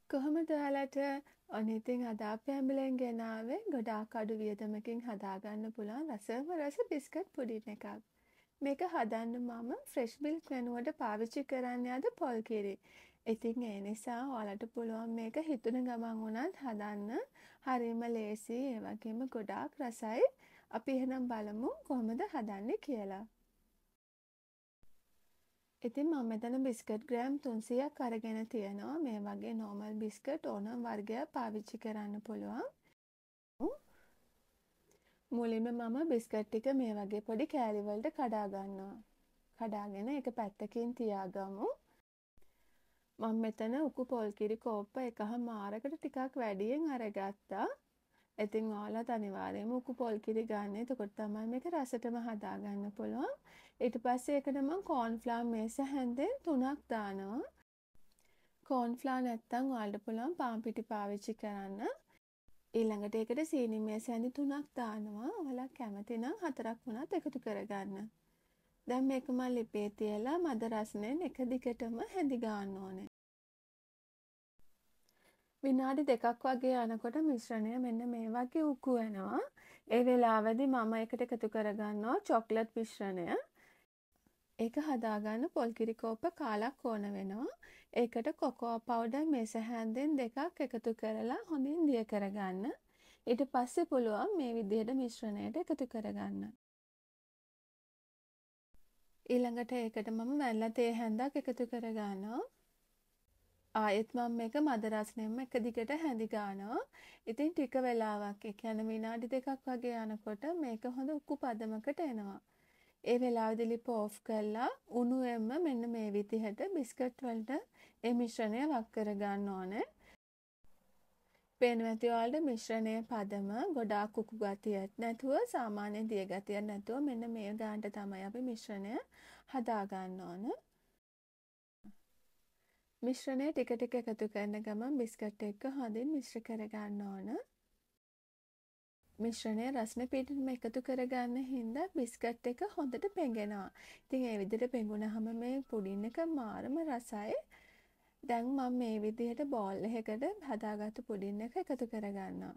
කොහොමද ඔයාලට ඔන්න ඉතින් අද අපි ඇඹුලෙන් ගෙනාවේ ගොඩාක් අඩු වියදමකින් හදාගන්න පුළුවන් රසම රස බිස්කට් පුඩින් එකක්. මේක හදන්න මම ෆ්‍රෙෂ් මිල්ක් වෙනුවට පාවිච්චි කරන්න අද පොල් කිරි. ඉතින් ඒ නිසා ඔයාලට පුළුවන් මේක හිතුන ගමන් වුණත් හදන්න හරිම ලේසි ඒ වගේම ගොඩාක් රසයි. අපි එහෙනම් බලමු කොහොමද හදන්නේ කියලා. ඉතින් මම මෙතන බිස්කට් ග්‍රෑම් 300ක් අරගෙන තියෙනවා. මේ වගේ නෝමල් බිස්කට් ඕනම වර්ගයක් පාවිච්චි කරන්න පුළුවන්. මුලින්ම මම බිස්කට් ටික මේ වගේ පොඩි කෑලි වලට කඩා ගන්නවා. කඩාගෙන ඒක පැත්තකින් තියාගමු. මම මෙතන උකු පොල් කිරි කෝප්ප එකහමාරකට ටිකක් වැඩියෙන් අරගත්තා. ඉතින් ඔයාලත් අනිවාර්යයෙන්ම උකු පොල් කිරි ගන්න. එතකොට තමයි මේක රසටම හදාගන්න පුළුවන්. ඊට පස්සේ ඒකට මම කෝන්ෆ්ලවර් මේස හැන්දෙන් 3ක් දානවා. කෝන්ෆ්ලවර් නැත්තම් ඔයාලට පුළුවන් පාන් පිටි පාවිච්චි කරන්න. ඊළඟට ඒකට සීනි මේස හැඳි 3ක් දානවා. ඔයාලා කැමති නම් 4ක් වුණත් එකතු කරගන්න. දැන් මේක මම ලිපේ තියලා මද රසයෙන් එක දිගටම හැඳි ගන්න ඕනේ. විනාඩි 2ක් වගේ යනකොට මිශ්‍රණය මෙන්න මේ වගේ උකු වෙනවා. ඒ වෙලාවේදී මම ඒකට එකතු කරගන්නවා චොක්ලට් මිශ්‍රණය. ඒක හදාගන්න පොල් කිරි කෝප්ප කාලක් ඕන වෙනවා. ඒකට කොකෝ පවුඩර් මේස හැන්දෙන් 2ක් එකතු කරලා හොඳින් දිය කරගන්න. ඊට පස්සේ පුළුවන් මේ විදිහට මිශ්‍රණයට එකතු කරගන්න. ඊළඟට ඒකට මම වැල්ලා තේ හැන්දක් එකතු කරගන්නවා. ආයෙත් මම මේක මද රසයෙන්ම එක දිගට හැඳි ගන්නවා. ඉතින් ටික වෙලාවක් ඒ කියන්නේ විනාඩි 2ක් වගේ යනකොට මේක හොඳ උකු පදමකට එනවා. ඒ වෙලාවේදී ලිප ඕෆ් කරලා උණුවෙන්ම මෙන්න මේ විදිහට බිස්කට් වලට ඒ මිශ්‍රණය වක් කර ගන්න ඕනේ. පේනවා ඇති ඔයාලට මිශ්‍රණයේ පදම ගොඩාක් උකු ගතියක් නැතුව සාමාන්‍ය දිය ගතියක් නැතුව මෙන්න මේ ගානට තමයි අපි මිශ්‍රණය හදා ගන්න ඕන. මිශ්‍රණය ටික ටික එකතු කරන ගමන් බිස්කට් එක්ක හොඳින් මිශ්‍ර කර ගන්න ඕන. මිශ්‍රණය රස්නේ පිටින්ම එකතු කරගන්න හින්දා බිස්කට් එක හොඳට පෙඟෙනවා. ඉතින් ඒ විදිහට පෙඟුනහම මේ පුඩින් එක මාරම රසයි. දැන් මම මේ විදිහට බෝල් එකකට හදාගත්තු පුඩින් එක එකතු කරගන්නවා.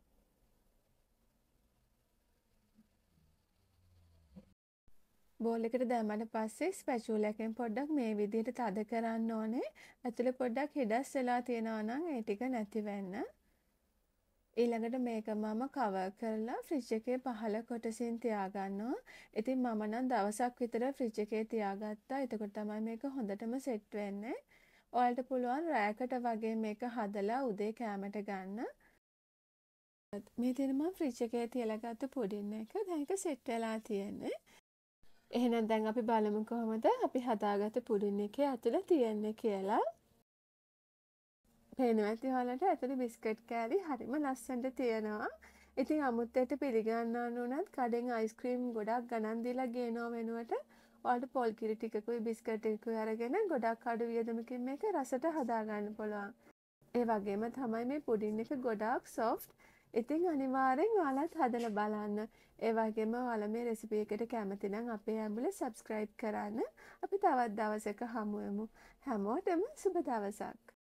බෝල් එකට දැම්මට පස්සේ ස්පැචුලා එකෙන් පොඩ්ඩක් මේ විදිහට තද කරන්න ඕනේ. ඇතුලේ පොඩ්ඩක් හිඩස් වෙලා තියෙනවා නම් ඒ ටික නැති වෙන්න. ඊළඟට මේක මම කවර් කරලා ෆ්‍රිජ් එකේ පහළ කොටසින් තියාගන්නවා. ඉතින් මම නම් දවසක් විතර ෆ්‍රිජ් එකේ තියාගත්තා. එතකොට තමයි මේක හොඳටම සෙට් වෙන්නේ. ඔයාලට පුළුවන් රෑකට වගේ මේක හදලා උදේ කෑමට ගන්න. මේ තියෙන මම ෆ්‍රිජ් එකේ තියලා ගත්ත පුඩින් එක දැන් ඒක සෙට් වෙලා තියෙන්නේ. එහෙනම් දැන් අපි බලමු කොහොමද අපි හදාගත්ත පුඩින් එකේ ඇතුළේ තියෙන්නේ කියලා. පේනවා ඇති ඔයාලට ඇතුළේ බිස්කට් කෑලි හරිම ලස්සනට තියෙනවා. ඉතින් අමුත්තේට පිළිගන්නන්න උනත් කඩෙන් අයිස්ක්‍රීම් ගොඩක් ගණන් දීලා ගේනවා වෙනුවට ඔයාලට පොල් කිරි ටිකකුයි බිස්කට් ටිකකුයි අරගෙන ගොඩක් අඩු වියදමකින් මේක රසට හදාගන්න පුළුවන්. ඒ වගේම තමයි මේ පුඩින් එක ගොඩාක් සොෆ්ට්. ඉතින් අනිවාර්යෙන් ඔයාලත් හදලා බලන්න. ඒ වගේම ඔයාලා මේ රෙසිපි එකට කැමති නම් අපේ ඇඹුලේ සබ්ස්ක්‍රයිබ් කරන්න. අපි තවත් දවසක හමු වෙමු. හැමෝටම සුබ දවසක්.